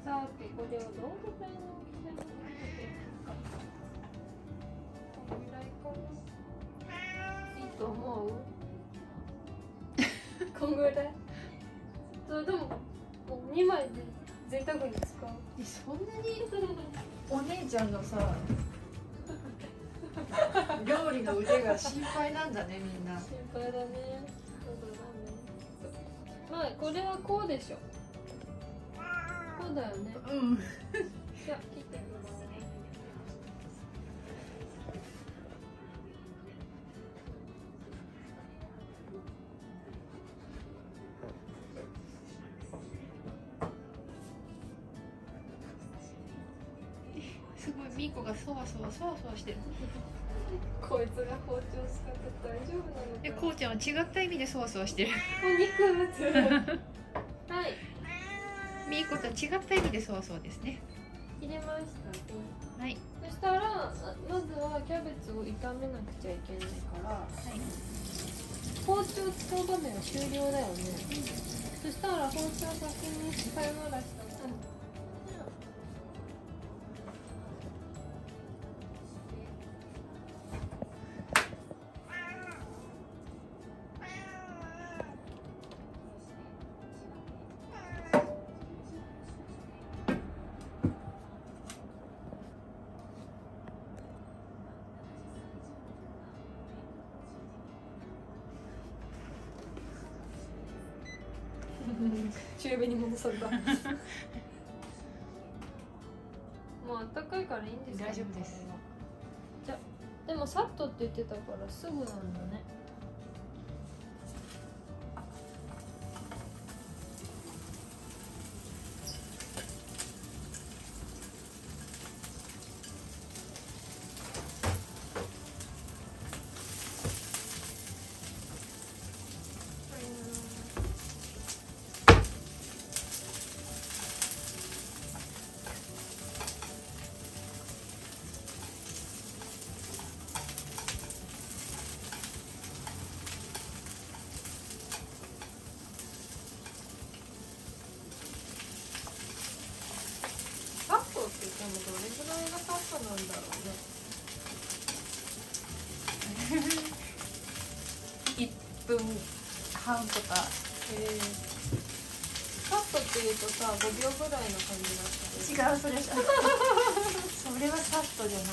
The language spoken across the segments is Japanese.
さてこれをどのくらいの大きさに分けていくか。このぐらいかな。いいと思う？こんぐらい。それでももう2枚で贅沢に使う。 そんなにお姉ちゃんのさ料理の腕が心配なんだね、みんな。 心配だね。まあこれはこうでしょ。こうだよね。 うん。 じゃあ切ってみますね。 すごい、みーこがそわそわしてる。 こいつが包丁使って大丈夫なのか。 こうちゃんは違った意味でそわそわしてる。 お肉はい。 みーことは違った意味でそわそわですね。 切れました。 はい。 そしたらまずはキャベツを炒めなくちゃいけないから、はい、包丁使う場面は終了だよね。そしたら包丁先にさよならしたら。中火に戻された。もう暖かいからいいんですよ。 大丈夫です。 じゃでもさっとって言ってたからすぐなんだね。って言ってもどれぐらいがサッとなんだろうね。 1分半とか。 サッとっていうとさ、5秒ぐらいの感じだった。 違う、それそれはサッとじゃない。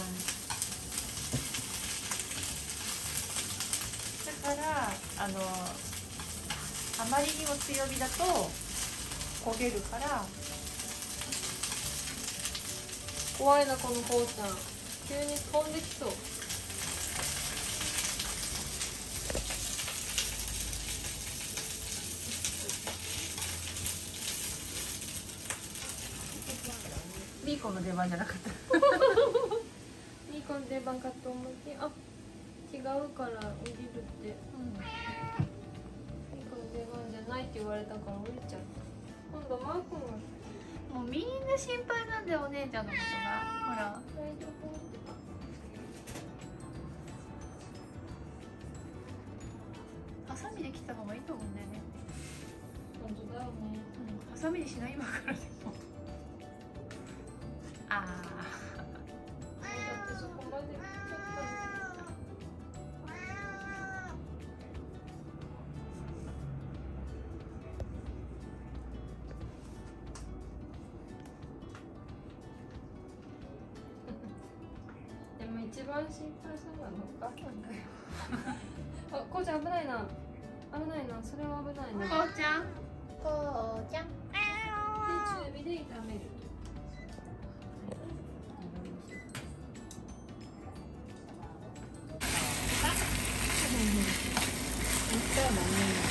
だからあまりにも強火だと焦げるから。 怖いなこのこうちゃん、急に飛んできそう。 ミーコの出番じゃなかった。 ミーコの出番かと思って、あ、違うから降りるって、ミーコの出番じゃないって言われたから降りちゃった。今度マー君がもうみんな心配なんだよ、お姉ちゃんのことが。ほら。 大丈夫。 ハサミで切った方がいいと思うんだよね。 本当だよね。 ハサミにしない今からでも。ああ。 だってそこまで切っちゃったの。一番心配したのはお母さんだよ。あ、こうちゃん危ないな。危ないな。それは危ないな。 こうちゃん。こうちゃん。 で、中火で炒める。言ったよね。